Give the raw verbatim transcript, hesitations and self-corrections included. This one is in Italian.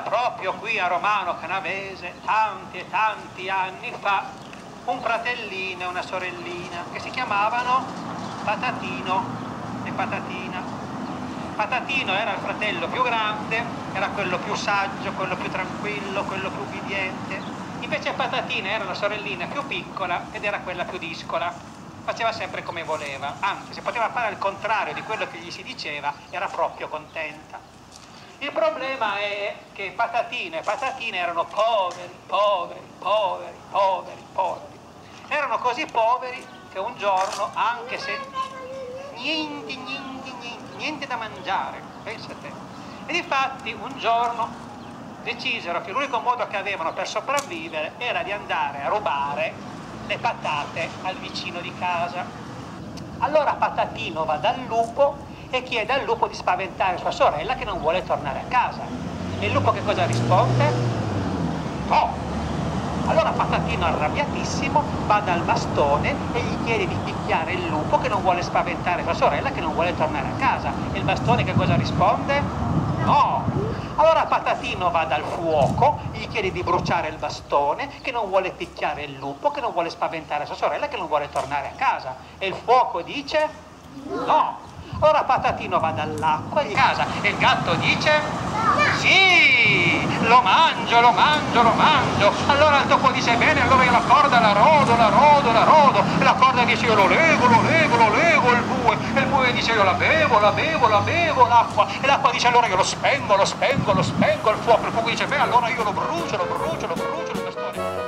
proprio qui a Romano Canavese, tanti e tanti anni fa, un fratellino e una sorellina che si chiamavano Patatino e Patatina. Patatino era il fratello più grande, era quello più saggio, quello più tranquillo, quello più ubbidiente. Invece Patatina era la sorellina più piccola ed era quella più discola. Faceva sempre come voleva, anzi, se poteva fare il contrario di quello che gli si diceva, era proprio contenta. Il problema è che Patatina e Patatina erano poveri, poveri, poveri, poveri, poveri. Erano così poveri che un giorno, anche se niente, niente, niente, niente da mangiare, pensa te. E difatti un giorno decisero che l'unico modo che avevano per sopravvivere era di andare a rubare le patate al vicino di casa. Allora Patatino va dal lupo e chiede al lupo di spaventare sua sorella che non vuole tornare a casa. E il lupo che cosa risponde? No! Allora Patatino, arrabbiatissimo, va dal bastone e gli chiede di picchiare il lupo che non vuole spaventare sua sorella che non vuole tornare a casa. E il bastone che cosa risponde? No! Allora Patatino va dal fuoco, gli chiede di bruciare il bastone che non vuole picchiare il lupo che non vuole spaventare sua sorella che non vuole tornare a casa. E il fuoco dice? No! Allora Patatino va dall'acqua e casa e il gatto dice sì, lo mangio, lo mangio, lo mangio. Allora il topo dice bene, allora io la corda la rodo, la rodo, la rodo. E la corda dice io lo lego, lo lego, lo lego il bue. E il bue dice io la bevo, la bevo, la bevo l'acqua. E l'acqua dice allora io lo spengo, lo spengo, lo spengo il fuoco. Il fuoco dice beh allora io lo brucio, lo brucio, lo brucio il bastone.